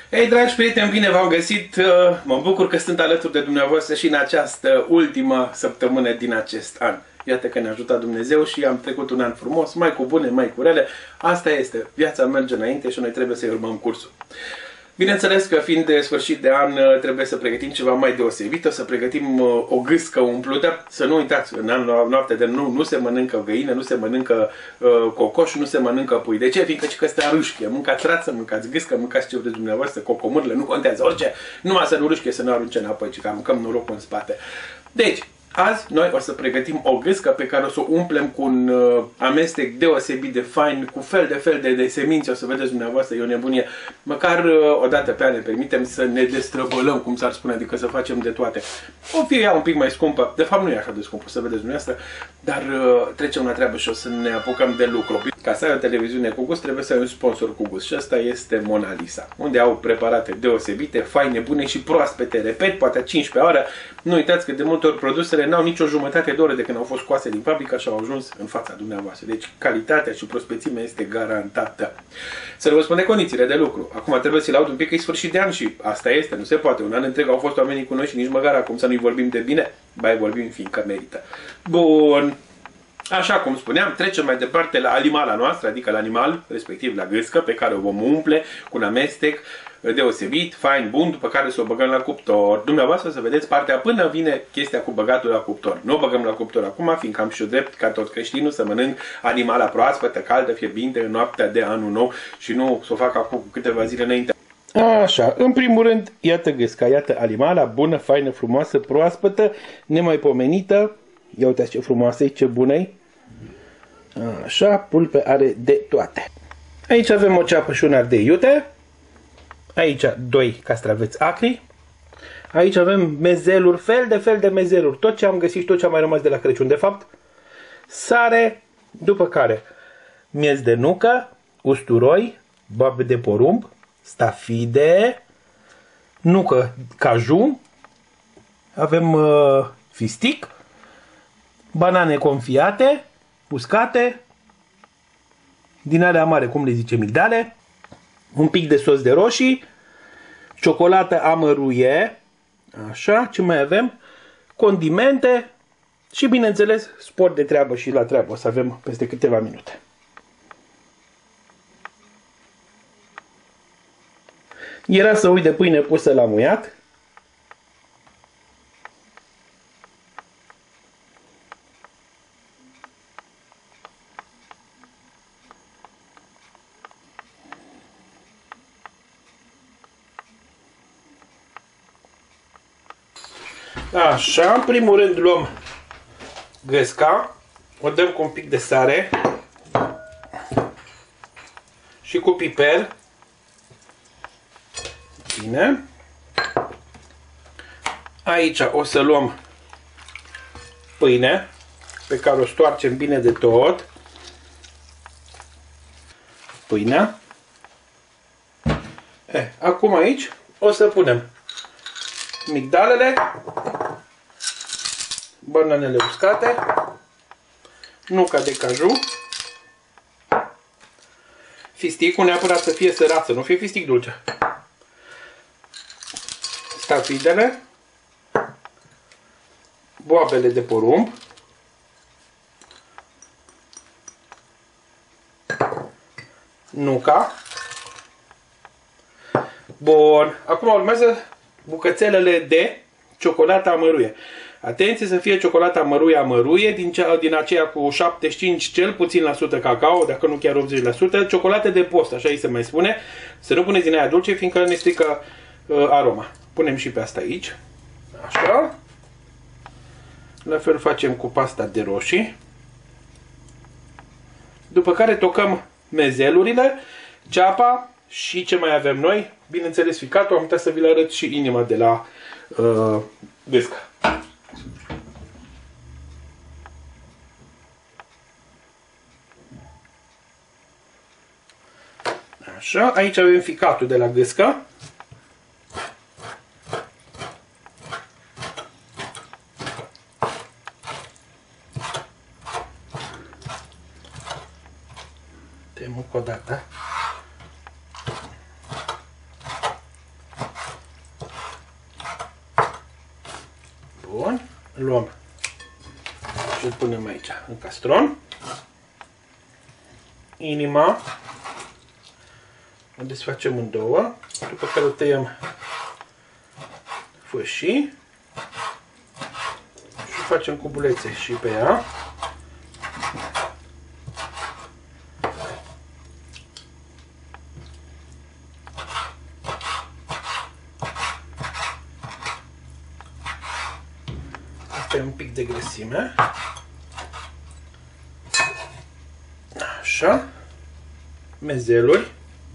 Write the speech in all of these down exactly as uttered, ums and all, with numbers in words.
Ei, dragi prieteni, bine v-am găsit! Mă bucur că sunt alături de dumneavoastră și în această ultimă săptămână din acest an. Iată că ne-a ajutat Dumnezeu și am trecut un an frumos, mai cu bune, mai cu rele. Asta este, viața merge înainte și noi trebuie să-i urmăm cursul. Bineînțeles că fiind de sfârșit de an, trebuie să pregătim ceva mai deosebit, o să pregătim o gâscă umplută. Să nu uitați, în noapte de nu, nu se mănâncă găină, nu se mănâncă uh, cocoș, nu se mănâncă pui. De ce? Fiindcă că stă râșche. Mâncați rață, mâncați gâscă, mâncați ce vreți dumneavoastră, cocomârle, nu contează orice. Numai să nu râșche, să nu arunce înapoi, ci că aruncăm norocul în spate. Deci, azi noi o să pregătim o gâscă pe care o să o umplem cu un uh, amestec deosebit de fain, cu fel de fel de, de semințe, o să vedeți dumneavoastră, e o nebunie. Măcar uh, o dată pe an ne permitem să ne destrăbălăm, cum s-ar spune, adică să facem de toate. O fie ea un pic mai scumpă, de fapt nu e așa de scumpă, să vedeți dumneavoastră, dar uh, trecem la treabă și o să ne apucăm de lucru. Ca să ai o televiziune cu gust, trebuie să ai un sponsor cu gust și ăsta este Mona Lisa, unde au preparate deosebite, faine, bune și proaspete, repet, poate a cincisprezece oră. Nu uitați că de multe ori produsele n-au nicio jumătate de oră de când au fost scoase din fabrică și au ajuns în fața dumneavoastră. Deci calitatea și prospețimea este garantată. Să vă spun de condițiile de lucru. Acum trebuie să-i laud un pic că e sfârșit de an și asta este, nu se poate. Un an întreg au fost oamenii cu noi și nici măcar acum să nu-i vorbim de bine. Ba, vorbim fiindcă merită. Bun. Așa cum spuneam, trecem mai departe la alimala noastră, adică la animal, respectiv la gâscă, pe care o vom umple cu un amestec deosebit, fain, bun, după care să o băgăm la cuptor. Dumneavoastră să vedeți partea până vine chestia cu băgatul la cuptor. Nu o băgăm la cuptor acum, fiindcă am și eu drept, ca tot creștinul, să mănânc animala proaspătă, caldă, fierbinte, în noaptea de anul nou și nu să o fac acum cu câteva zile înainte. Așa, în primul rând, iată gâsca, iată animala, bună, faină, frumoasă, proaspătă, nemaipomenită. Ia uitați ce frumoasă e, ce bună e. Așa, pulpe are de toate. Aici avem o ceapă și un ardei iute. Aici doi castraveți acri. Aici avem mezeluri, fel de fel de mezeluri. Tot ce am găsit și tot ce a mai rămas de la Crăciun, de fapt. Sare, după care miez de nucă, usturoi, boabe de porumb, stafide, nucă caju, avem uh, fistic, banane confiate, uscate, din alea mare, cum le zice, migdale, un pic de sos de roșii, ciocolată amăruie, așa, ce mai avem, condimente și, bineînțeles, spor de treabă și la treabă, o să avem peste câteva minute. Era să uit de pâine pusă la muiat. Așa, în primul rând luăm gâsca, o dăm cu un pic de sare și cu piper. Bine. Aici o să luăm pâine pe care o stoarcem bine de tot. Pâinea. Eh, acum aici o să punem migdalele, bananele uscate, nuca de caju, fisticul neapărat să fie sărat, să nu fie fistic dulce, stafidele, boabele de porumb, nuca. Bun, acum urmează bucățelele de ciocolată amăruie. Atenție să fie ciocolată amăruie amăruie, din, cea, din aceea cu șaptezeci și cinci cel puțin la sută cacao, dacă nu chiar optzeci la sută, ciocolată de post, așa îi se mai spune. Să nu puneți din aia dulce, fiindcă ne strică uh, aroma. Punem și pe asta aici. Așa. La fel facem cu pasta de roșii. După care tocăm mezelurile, ceapa și ce mai avem noi. Bineînțeles, ficatul, am uitat să vi-l arăt și inima de la uh, gâscă. Așa, aici avem ficatul de la gâscă. Temu o dată. luăm și îl punem aici în castron. Inima o desfacem în două, după care o tăiem fâșii și facem cubulețe și pe ea. Asta e un pic de grăsime. Așa. Mezeluri.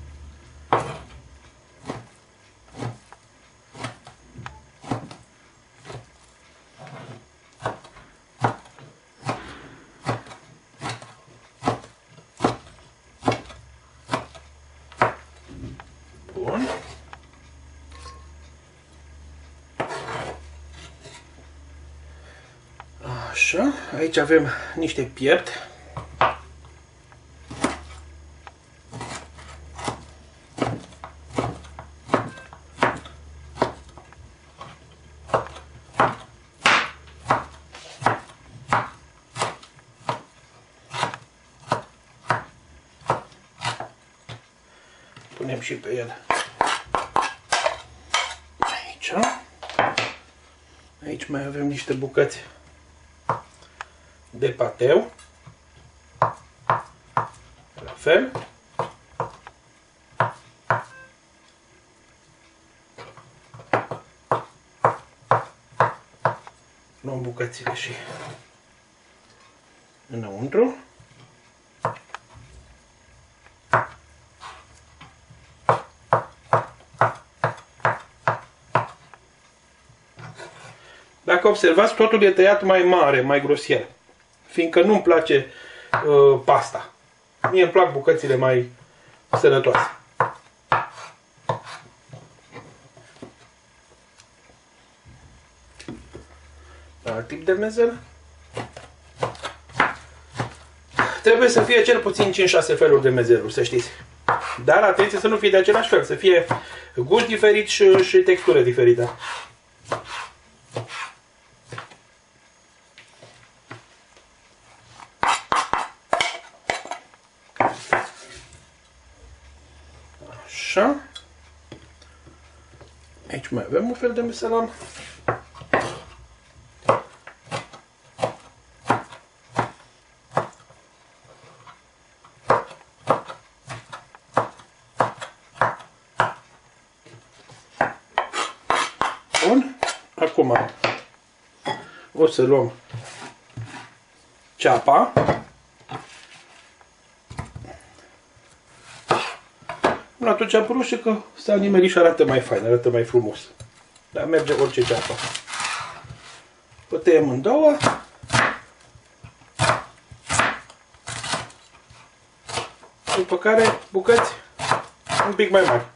Bun. Așa. Aici avem niște piept. Punem și pe el aici. Aici mai avem niște bucăți de pateu. La fel. Luăm bucățile și înăuntru. Dacă observați, totul e tăiat mai mare, mai grosier, fiindcă nu-mi place uh, pasta. Mie îmi plac bucățile mai sănătoase. Alt tip de mezel. Trebuie să fie cel puțin cinci șase feluri de mezeluri, să știți. Dar atenție să nu fie de același fel, să fie gust diferit și, și textură diferită. Așa. Aici mai avem un fel de meselan. Bun. Acum o să luăm ceapa. Atunci ceapă roșie că s-a nimerit și arată mai fain, arată mai frumos. Dar merge orice ceapă. O tăiem în două. După care bucăți un pic mai mari.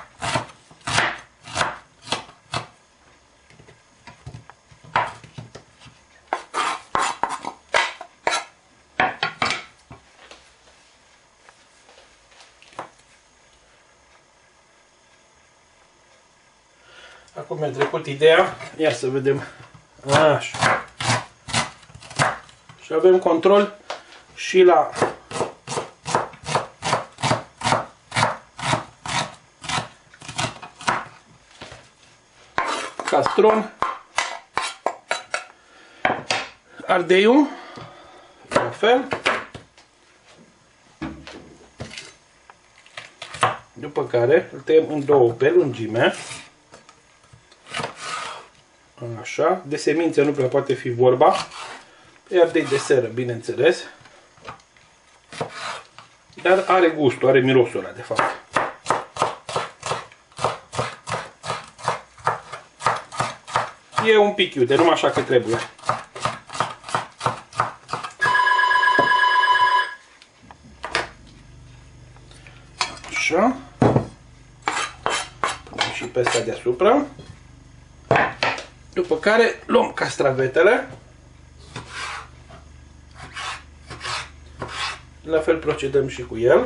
Acum mi-a trecut ideea. Ia să vedem. Așa. Și avem control și la castron. Ardeiul. La fel. După care îl tăiem în două pe lungime. Așa, de semințe nu prea poate fi vorba. E ardei de seră, bineînțeles. Dar are gustul, are mirosul ăla, de fapt. E un pic iute, numai așa că trebuie. Așa. Punem și pe asta deasupra. După care luăm castravetele. La fel procedăm și cu el.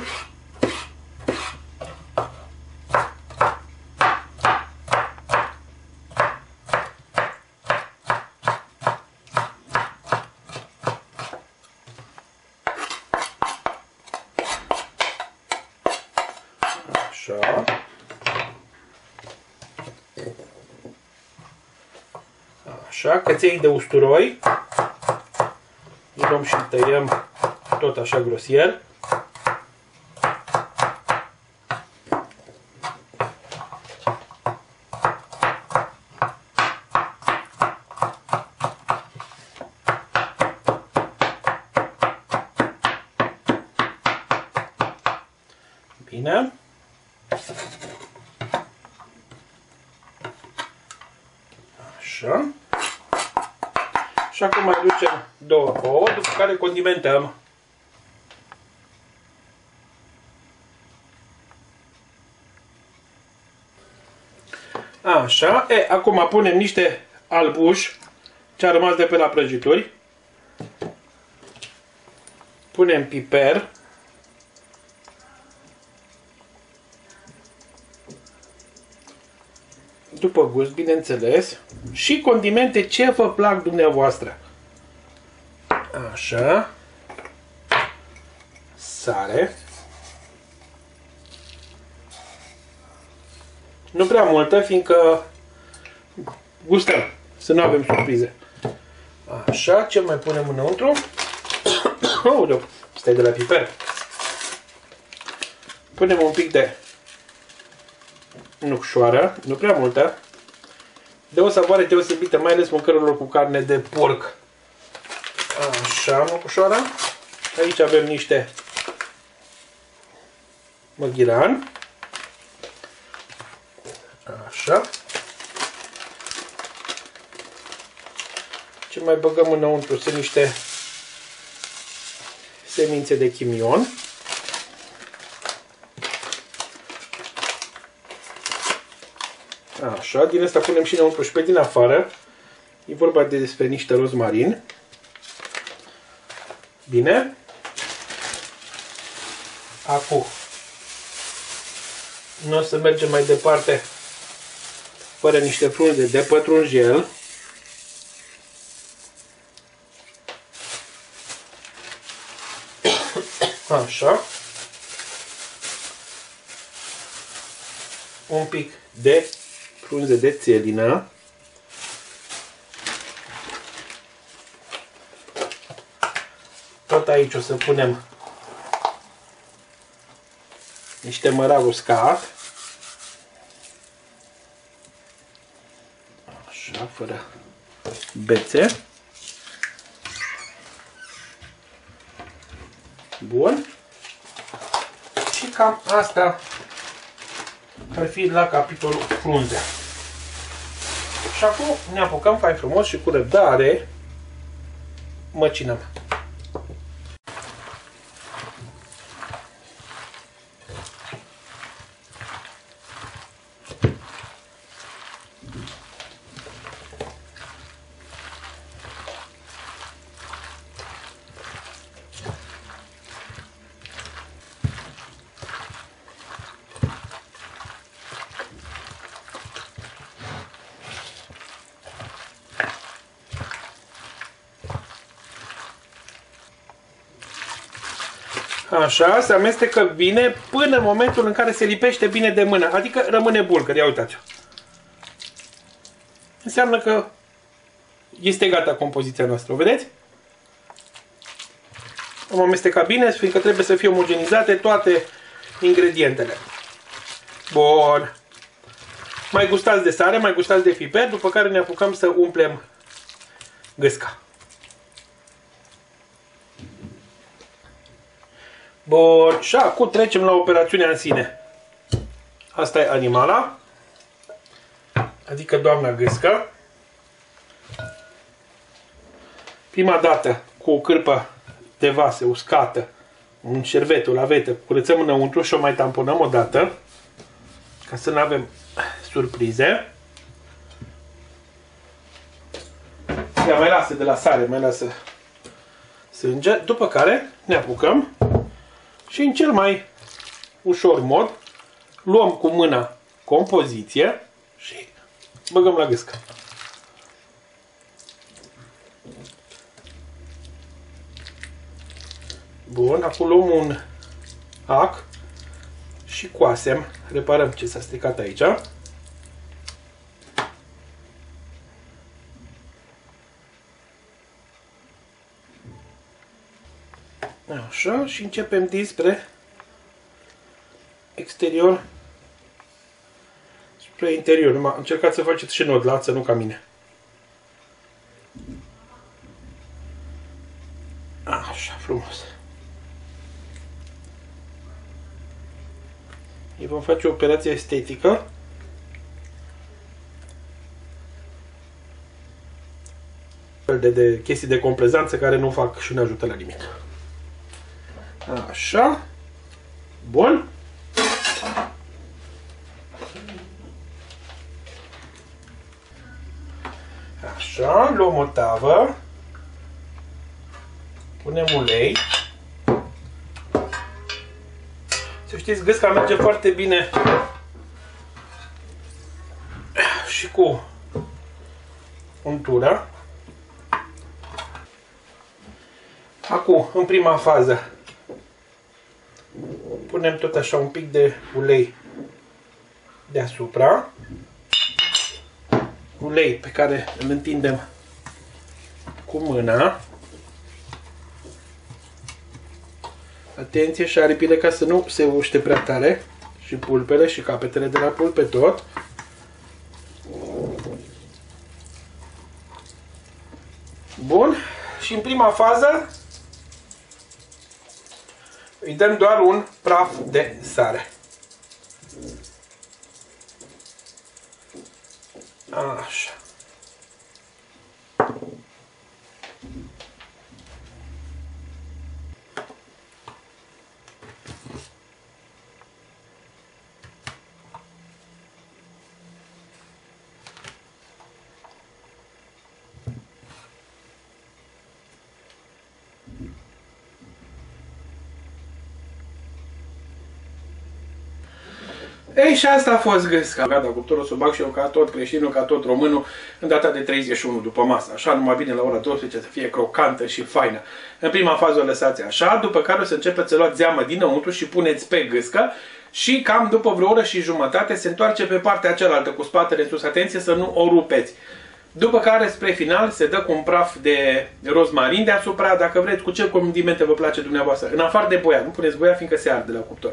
Așa. Așa, căței de usturoi. Îi luăm și tăiem tot așa grosier. Bine. Așa. Și acum mai ducem două ouă, după care condimentăm. Așa. E, acum punem niște albuși ce a rămas de pe la prăjituri. Punem piper. După gust, bineînțeles. Și condimente ce vă plac dumneavoastră. Așa. Sare. Nu prea multă, fiindcă gustăm, să nu avem surprize. Așa, ce mai punem înăuntru? Oh, stai de la piper. Punem un pic de nucșoară, nu prea multă. De o savoare deosebită, mai ales mâncărurilor cu carne de porc. Așa, nucșoara. Aici avem niște măghiran. Așa. Ce mai băgăm înăuntru sunt niște semințe de chimion. Așa, din asta punem și înăuntru și pe din afară. E vorba de despre niște rozmarin. Bine. Acum nu o să mergem mai departe fără niște frunze de pătrunjel. Așa. Un pic de frunze de țelină. Tot aici o să punem niște mărag uscat. Așa, fără bețe. Bun. Și cam asta ar fi la capitolul frunze. Și acum ne apucăm fain frumos și cu răbdare măcinăm. Așa, se amestecă bine până în momentul în care se lipește bine de mână. Adică rămâne bulgăr. Ia uitați-o. Înseamnă că este gata compoziția noastră. O vedeți? Am amestecat bine, fiindcă trebuie să fie omogenizate toate ingredientele. Bun. Mai gustați de sare, mai gustați de piper, după care ne apucăm să umplem gâsca. Bun, și acum trecem la operațiunea în sine. Asta e animala, adică doamna gâscă. Prima dată, cu o cârpă de vase uscată, un șervet, o lavetă, curățăm înăuntru și o mai tamponăm o dată, ca să nu avem surprize. Ea mai lasă de la sare, mai lasă sânge, după care ne apucăm și în cel mai ușor mod luăm cu mâna compoziție și băgăm la gâscă. Bun, acum luăm un ac și coasem, reparăm ce s-a stricat aici. Așa, și începem dinspre exterior spre interior. Numai încercați să faceți și nod lață, nu ca mine. Așa, frumos. Îi vom face o operație estetică. De, de chestii de complezanță care nu fac și nu ajută la nimic. Așa. Bun. Așa, luăm o tavă. Punem ulei. Să știți, gâsca merge foarte bine și cu untura. Acum, în prima fază, punem tot așa un pic de ulei deasupra. Ulei pe care îl întindem cu mâna. Atenție și aripile ca să nu se uște prea tare. Și pulpele și capetele de la pulpe tot. Bun. Și în prima fază îi dăm doar un praf de sare. Așa. Ei, și asta a fost gâsca. Gata, cuptorul o să o bag și eu ca tot creștinul, ca tot românul, în data de treizeci și unu după masă. Așa, numai bine la ora douăsprezece să fie crocantă și faină. În prima fază o lăsați așa, după care o să începeți să luați zeamă dinăuntru și puneți pe gâscă și cam după vreo oră și jumătate se întoarce pe partea cealaltă cu spatele în sus. Atenție să nu o rupeți. După care, spre final, se dă cu un praf de rozmarin deasupra, dacă vreți, cu ce condimente vă place dumneavoastră. În afară de boia, nu puneți boia fiindcă se arde la cuptor.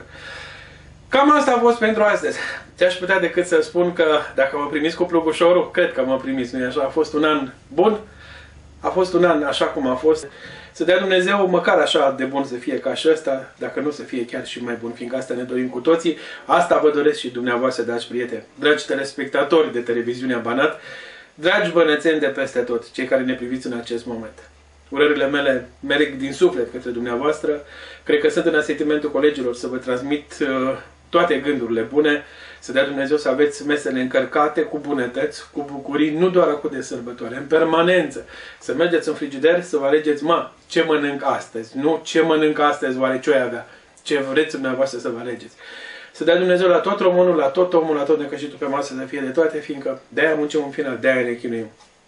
Cam asta a fost pentru astăzi. Ce-aș putea decât să spun că dacă mă primiți cu plugușorul, cred că mă primiți, nu-i așa? A fost un an bun, a fost un an așa cum a fost. Să dea Dumnezeu măcar așa de bun să fie ca și ăsta, dacă nu să fie chiar și mai bun, fiindcă asta ne dorim cu toții. Asta vă doresc și dumneavoastră, dragi prieteni, dragi telespectatori de televiziunea Banat, dragi bănățeni de peste tot, cei care ne priviți în acest moment. Urările mele merg din suflet către dumneavoastră. Cred că sunt în asentimentul colegilor să vă transmit uh, toate gândurile bune, să dea Dumnezeu să aveți mesele încărcate cu bunătăți, cu bucurii, nu doar acum de sărbătoare, în permanență. Să mergeți în frigider să vă alegeți, mă, ce mănânc astăzi, nu ce mănânc astăzi, oare ce avea, ce vreți dumneavoastră să vă alegeți. Să dea Dumnezeu la tot românul, la tot omul, la tot necășitul pe masă să fie de toate, fiindcă de-aia muncim în final, de-aia ne chinuim.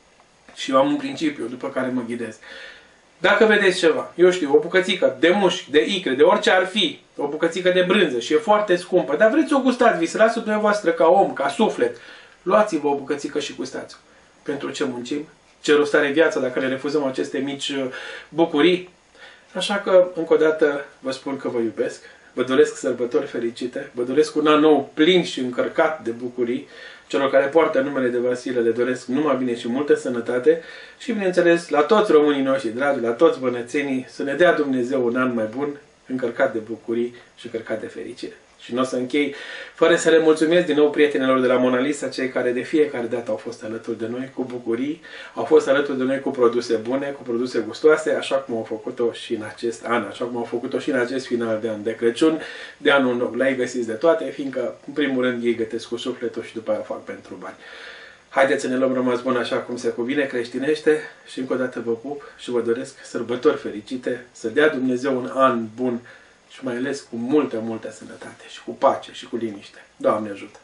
Și eu am un principiu după care mă ghidez. Dacă vedeți ceva, eu știu, o bucățică de mușchi, de icre, de orice ar fi, o bucățică de brânză și e foarte scumpă, dar vreți să o gustați, vi se lasă dumneavoastră ca om, ca suflet, luați-vă o bucățică și gustați-o. Pentru ce muncim? Ce rost are viața dacă ne refuzăm aceste mici bucurii? Așa că, încă o dată, vă spun că vă iubesc, vă doresc sărbători fericite, vă doresc un an nou plin și încărcat de bucurii. Celor care poartă numele de Vasile le doresc numai bine și multă sănătate și, bineînțeles, la toți românii noștri dragi, la toți bănățenii, să ne dea Dumnezeu un an mai bun, încărcat de bucurii și încărcat de fericire. Și nu o să închei fără să le mulțumesc din nou prietenilor de la Mona Lisa, cei care de fiecare dată au fost alături de noi cu bucurii, au fost alături de noi cu produse bune, cu produse gustoase, așa cum au făcut-o și în acest an, așa cum au făcut-o și în acest final de an de Crăciun, de anul nou. La ei găsiți de toate, fiindcă, în primul rând, ei gătesc cu sufletul și după aia o fac pentru bani. Haideți să ne luăm rămas bun așa cum se cuvine, creștinește, și încă o dată vă pup și vă doresc sărbători fericite, să dea Dumnezeu un an bun și mai ales cu multă, multă sănătate și cu pace și cu liniște. Doamne ajută!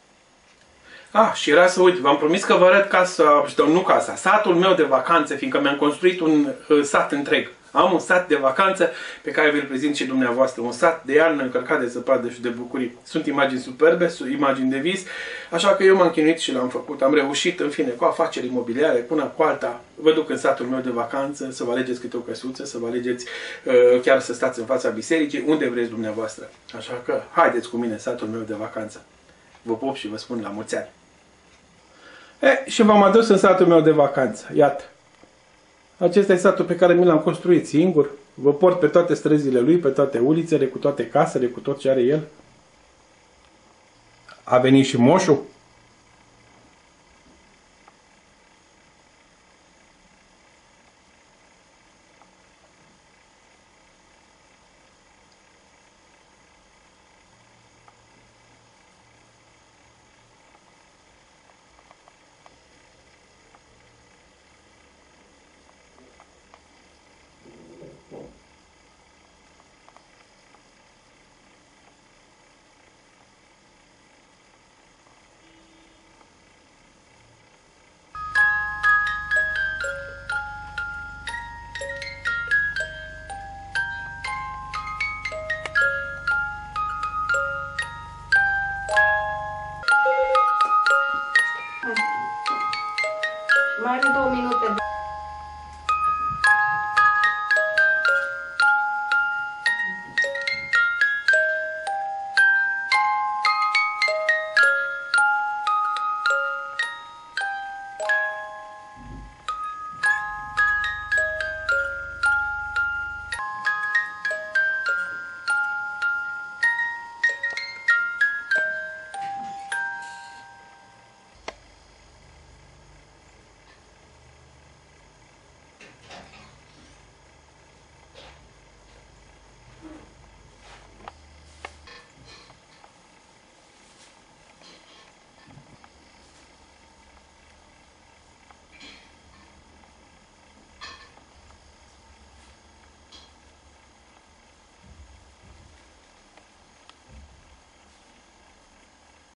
Ah, și era să uit, v-am promis că vă arăt casa, nu casa, satul meu de vacanțe, fiindcă mi-am construit un uh, sat întreg. Am un sat de vacanță pe care vi-l prezint și dumneavoastră. Un sat de iarnă încărcat de zăpadă și de bucurii. Sunt imagini superbe, sunt imagini de vis, așa că eu m-am chinuit și l-am făcut. Am reușit, în fine, cu afaceri imobiliare, până cu alta. Vă duc în satul meu de vacanță, să vă alegeți câte o căsuță, să vă alegeți uh, chiar să stați în fața bisericii, unde vreți dumneavoastră. Așa că haideți cu mine în satul meu de vacanță. Vă pop și vă spun la mulți ani. E, și v-am adus în satul meu de vacanță. Iată. Acesta e satul pe care mi l-am construit singur. Vă port pe toate străzile lui, pe toate ulițele, cu toate casele, cu tot ce are el. A venit și moșul. Mai are două minute.